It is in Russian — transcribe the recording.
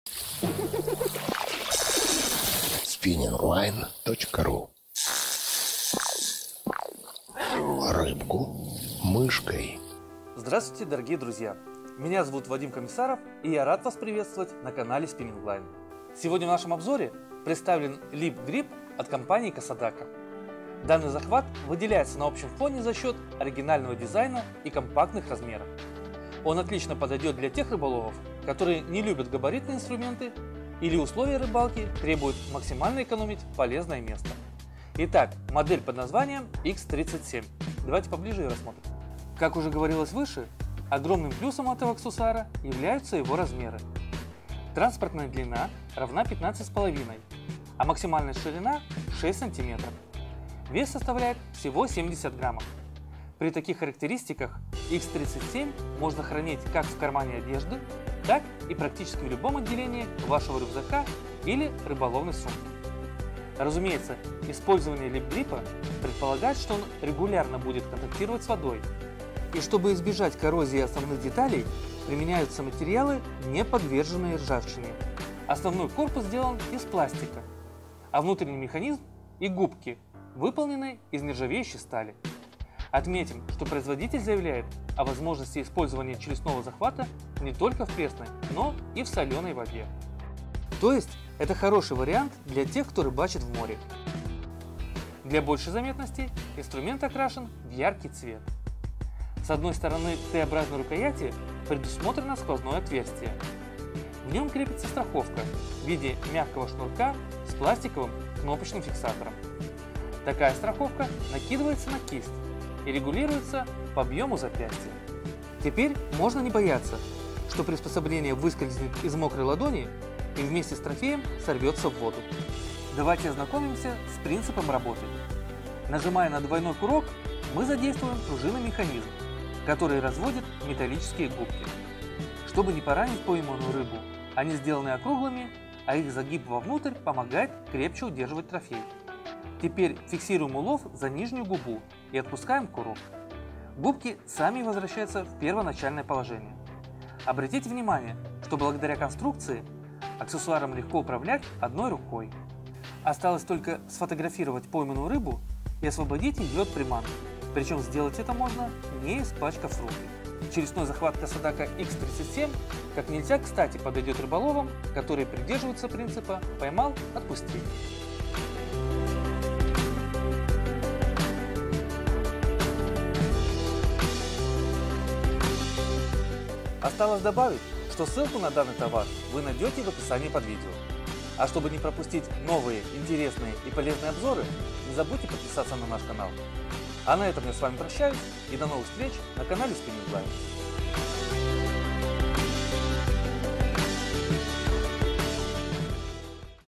spinningline.ru. Рыбку мышкой. Здравствуйте, дорогие друзья! Меня зовут Вадим Комиссаров, и я рад вас приветствовать на канале Spinning Line. Сегодня в нашем обзоре представлен Lip Grip от компании Касадака. Данный захват выделяется на общем фоне за счет оригинального дизайна и компактных размеров. Он отлично подойдет для тех рыболовов, которые не любят габаритные инструменты или условия рыбалки требуют максимально экономить полезное место. Итак, модель под названием X37. Давайте поближе ее рассмотрим. Как уже говорилось выше, огромным плюсом этого аксессуара являются его размеры. Транспортная длина равна 15,5, а максимальная ширина 6 см. Вес составляет всего 70 граммов. При таких характеристиках X37 можно хранить как в кармане одежды, так и практически в любом отделении вашего рюкзака или рыболовной сумки. Разумеется, использование лип-гриппа предполагает, что он регулярно будет контактировать с водой. И чтобы избежать коррозии основных деталей, применяются материалы, не подверженные ржавчине. Основной корпус сделан из пластика, а внутренний механизм и губки выполнены из нержавеющей стали. Отметим, что производитель заявляет о возможности использования челюстного захвата не только в пресной, но и в соленой воде. То есть, это хороший вариант для тех, кто рыбачит в море. Для большей заметности инструмент окрашен в яркий цвет. С одной стороны Т-образной рукояти предусмотрено сквозное отверстие. В нем крепится страховка в виде мягкого шнурка с пластиковым кнопочным фиксатором. Такая страховка накидывается на кисть и регулируется по объему запястья. Теперь можно не бояться, что приспособление выскользнет из мокрой ладони и вместе с трофеем сорвется в воду. Давайте ознакомимся с принципом работы. Нажимая на двойной курок, мы задействуем пружинный механизм, который разводит металлические губки. Чтобы не поранить пойманную рыбу, они сделаны округлыми, а их загиб вовнутрь помогает крепче удерживать трофей. Теперь фиксируем улов за нижнюю губу и отпускаем курок. Губки сами возвращаются в первоначальное положение. Обратите внимание, что благодаря конструкции аксессуаром легко управлять одной рукой. Осталось только сфотографировать пойманную рыбу и освободить ее от приманки. Причем сделать это можно, не испачкав руки. Челюстной захват Касадака X37 как нельзя кстати подойдет рыболовам, которые придерживаются принципа «поймал – отпусти». Осталось добавить, что ссылку на данный товар вы найдете в описании под видео. А чтобы не пропустить новые, интересные и полезные обзоры, не забудьте подписаться на наш канал. А на этом я с вами прощаюсь и до новых встреч на канале Spinning Line.